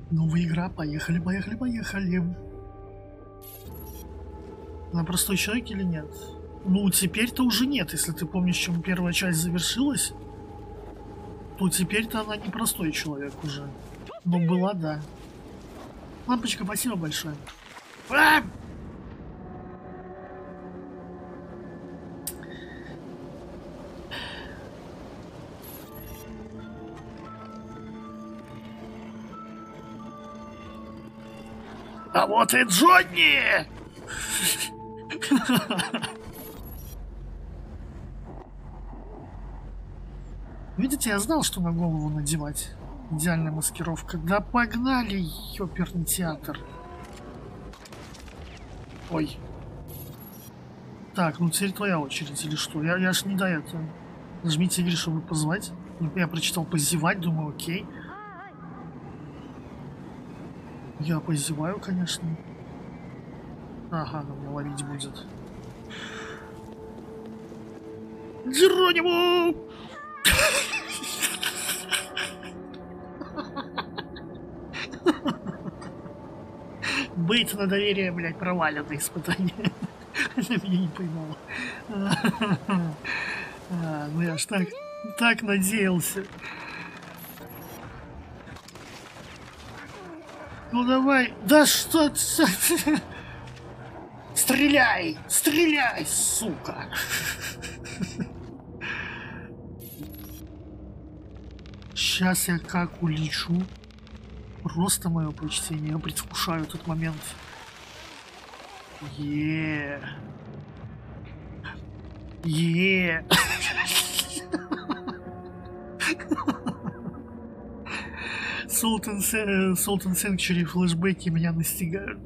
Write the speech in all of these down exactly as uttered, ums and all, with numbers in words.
Новая игра, поехали, поехали, поехали. Она простой человек или нет? Ну, теперь-то уже нет, если ты помнишь, чем первая часть завершилась. То теперь-то она не простой человек уже. Но была, да. Лампочка, спасибо большое. А! А вот и Джонни! Видите, я знал, что на голову надевать. Идеальная маскировка. Да погнали, ёперный театр. Ой. Так, ну теперь твоя очередь или что? Я, я ж не до этого. Нажмите игры, чтобы позвать. Я прочитал позевать, думаю, окей. Я позеваю, конечно. Ага, она меня ловить будет. Джеронимо! Бейт на доверие, блядь, провалено испытание. Она меня не поймала. А, ну я ж так, так надеялся. Ну давай. Да что ты... Стреляй! Стреляй, сука! Сейчас я как улечу. Просто мое почтение. Я предвкушаю этот момент. Еее. Еее. Султан Сэнкчури флешбеки меня настигают.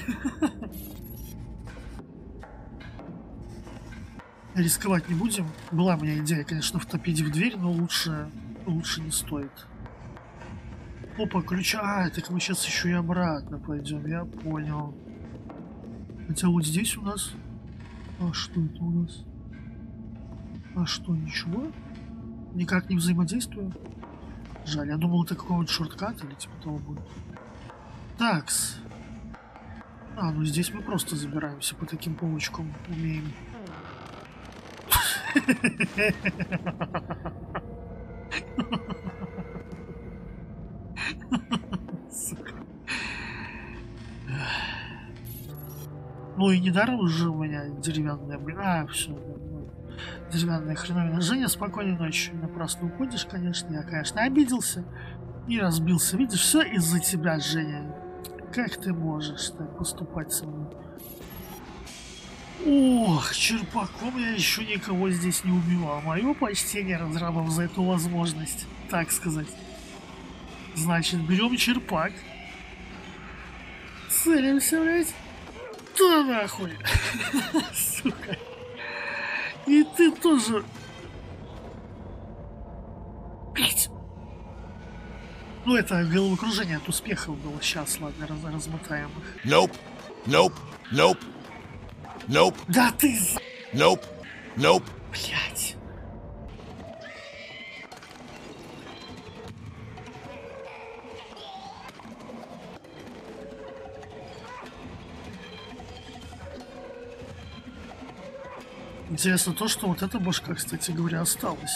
Рисковать не будем. Была у меня идея, конечно, втопить в дверь, но лучше, лучше не стоит. Опа, ключа. А, так мы сейчас еще и обратно пойдем. Я понял. Хотя вот здесь у нас... А что это у нас? А что, ничего? Никак не взаимодействую? Жаль, я думал, это какой-нибудь шорткат или типа того будет. Такс. А, ну здесь мы просто забираемся по таким полочкам. Умеем. Ну и недаром уже у меня деревянная, блин. А, все. Деревянная хреновина. Женя, спокойной ночи. Напрасно уходишь, конечно. Я, конечно, обиделся и разбился. Видишь, все из-за тебя, Женя. Как ты можешь так поступать со мной? Ох, черпаком я еще никого здесь не убивал. Мое почтение разрабов за эту возможность, так сказать. Значит, берем черпак. Целимся, блядь. Да нахуй. Сука. И ты тоже. Блядь. Ну, это головокружение от успехов было. Сейчас, ладно, раз размотаем их. Nope. Nope. Nope. Nope. Да ты... Nope. Nope. Блядь. Интересно то, что вот эта башка, кстати говоря, осталась.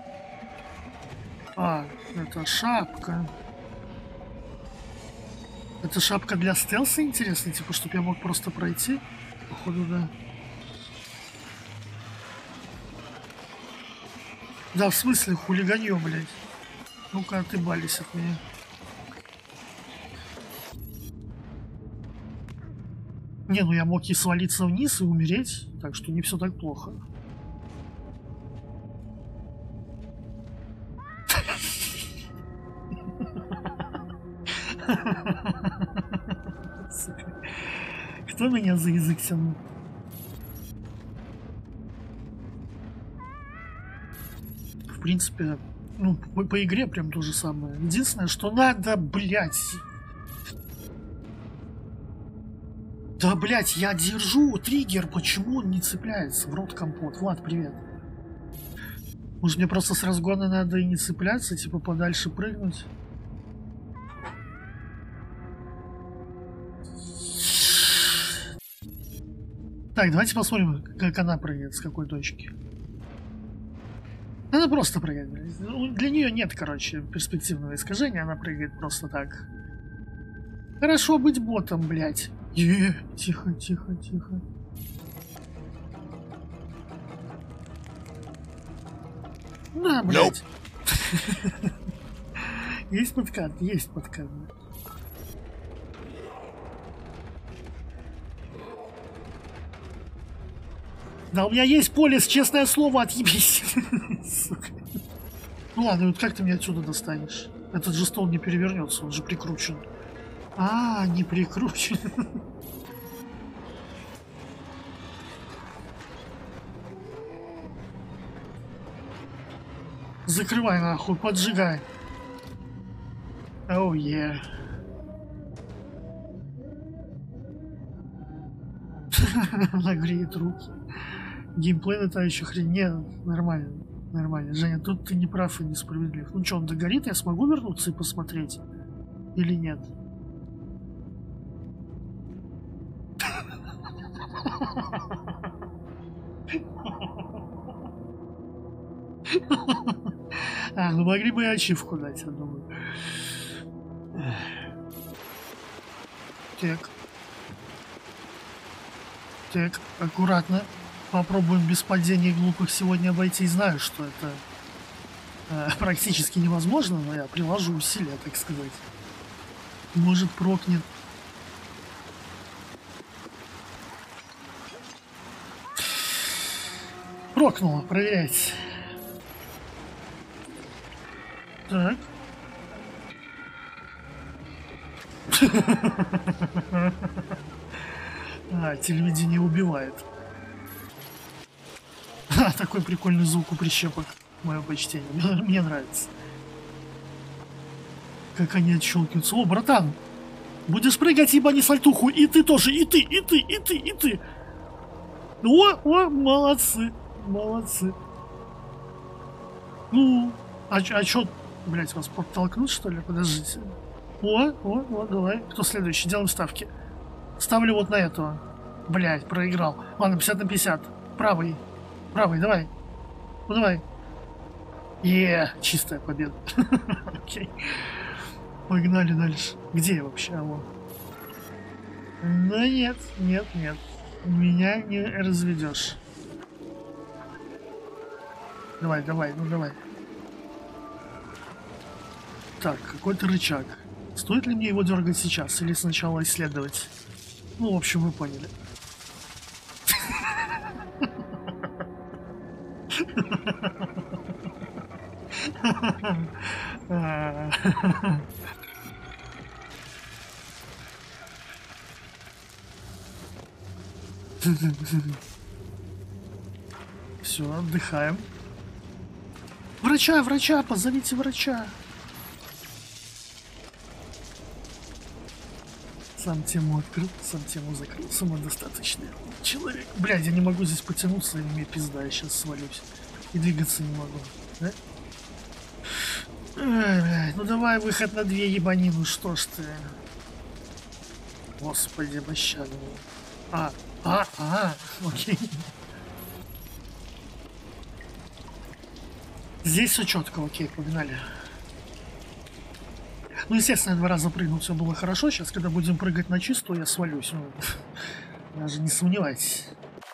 А, это шапка. Это шапка для стелса, интересно? Типа, чтобы я мог просто пройти? Походу, да. Да, в смысле, хулиганье, блядь. Ну-ка, отыбались от меня. Не, ну я мог и свалиться вниз, и умереть, так что не все так плохо. Кто меня за язык тянул? В принципе, ну, по, по игре прям то же самое. Единственное, что надо, блядь. Да, блядь, я держу триггер, почему он не цепляется? В рот компот. Влад, привет. Может, мне просто с разгона надо и не цепляться, типа подальше прыгнуть? Так, давайте посмотрим, как она прыгает, с какой точки. Она просто прыгает. Для нее нет, короче, перспективного искажения. Она прыгает просто так. Хорошо быть ботом, блядь. Е, тихо, тихо, тихо. На, блядь. Nope. Есть подкат, есть подкат. Да у меня есть полис, честное слово, отъебись. Сука. Ну ладно, вот как ты меня отсюда достанешь? Этот же стол не перевернется, он же прикручен. А, не прикручен. Закрывай нахуй, поджигай. Оу, е. Нагреет руки. Геймплей это еще хрень. Не, нормально, нормально. Женя, тут ты не прав и несправедлив. Ну что, он догорит, я смогу вернуться и посмотреть? Или нет? А, ну могли бы и ачивку дать, я думаю. Так. Так, аккуратно. Попробуем без падений глупых сегодня обойти. Знаю, что это э, практически невозможно, но я приложу усилия, так сказать. Может, прокнет. Прокнуло, проверяйте. Так. А, телевидение убивает. А, такой прикольный звук у прищепок. Мое почтение. Мне, мне нравится. Как они отщелкиваются. О, братан! Будешь прыгать, ебани сальтуху. И ты тоже, и ты, и ты, и ты, и ты. О, о, молодцы. Молодцы. Ну, а, а чё, блять, вас подтолкнуть, что ли? Подождите. О, о, о, давай. Кто следующий? Делаем ставки. Ставлю вот на этого. Блять, проиграл. Ладно, пятьдесят на пятьдесят. Правый. Правый, давай. Ну, давай. Е, чистая победа. Окей. Погнали дальше. Где я вообще? Алло. Да нет, нет, нет. Меня не разведешь. Давай, давай, ну давай. Так, какой-то рычаг. Стоит ли мне его дергать сейчас или сначала исследовать? Ну, в общем, вы поняли. Все, отдыхаем. Врача, врача, позовите врача. Сам тему открыл, сам тему закрыл. Самодостаточный человек. Блядь, я не могу здесь потянуться, и мне пизда, я сейчас свалюсь. И двигаться не могу, да? Ой, блядь, ну давай выход на две ебани, ну что ж ты. Господи, пощаду. А, а, а, окей. Здесь все четко, окей, погнали. Ну, естественно, два раза прыгнуть все было хорошо. Сейчас, когда будем прыгать на чистую, я свалюсь. Ну, даже не сомневайтесь.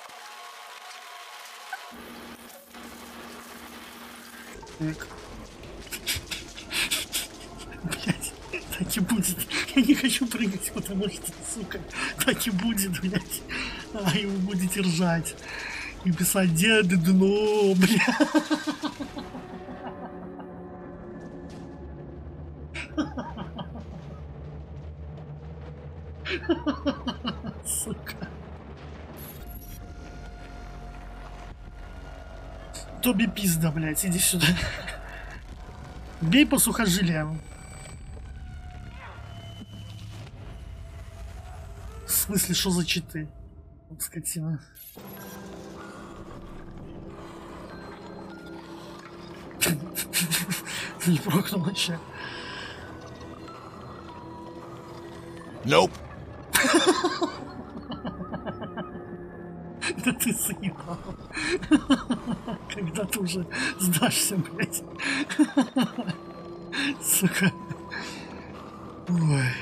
Так. Блять, так и будет. Я не хочу прыгать, потому что, сука, так и будет, блять. А, и вы будете ржать. И писать деды дно, бля. Сука. Тоби пизда, блядь, иди сюда. Бей по сухожилиям. В смысле, что за читы? Вот скотина. Не прокнул вообще. Nope. когда ты заебал. Когда ты уже сдашься, блядь. Сука. Ой.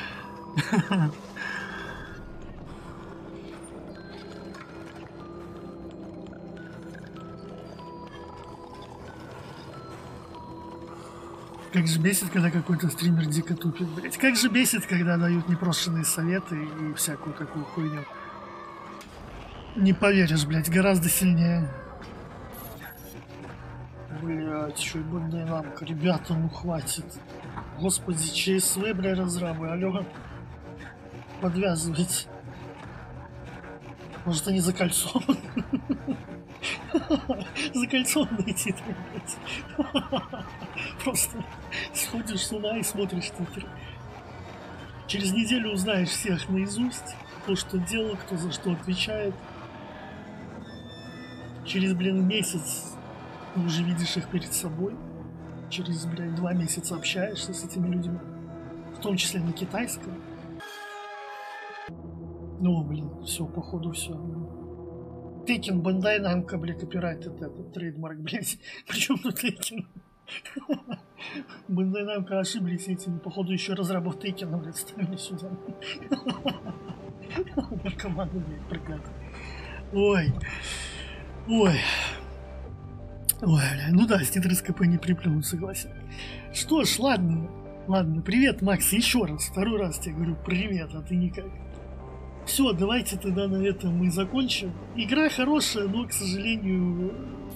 Как же бесит, когда какой-то стример дико тупит, блять. Как же бесит, когда дают непрошенные советы и всякую такую хуйню. Не поверишь, блять, гораздо сильнее. Блять, еще и бандайнамка. Ребята, ну хватит. Господи, ЧСВ, бля, разрабы, алё. Подвязывайте. Может, они закольцованы? Закольцованные титры, блядь. Просто сходишь с ума и смотришь титры. Через неделю узнаешь всех наизусть. Кто что делал, кто за что отвечает. Через, блин, месяц ты уже видишь их перед собой. Через, блин, два месяца общаешься с этими людьми. В том числе на китайском. Ну, блин, все, походу, все. Тейкен, Бандай, Намка, бля, копирайт, это, это трейдмарк, блядь. Причем тут Тейкен? Бандай, Намка ошиблись этими, походу, еще разрабов Тейкена, блядь, ставили сюда. Наркоманы, блядь, проклятые. Ой. Ой. Ой, бля, ну да, с титры СКП не приплюнут, согласен. Что ж, ладно, ладно, привет, Макс, еще раз, второй раз тебе говорю привет, а ты никак. Все, давайте тогда на этом мы закончим. Игра хорошая, но, к сожалению,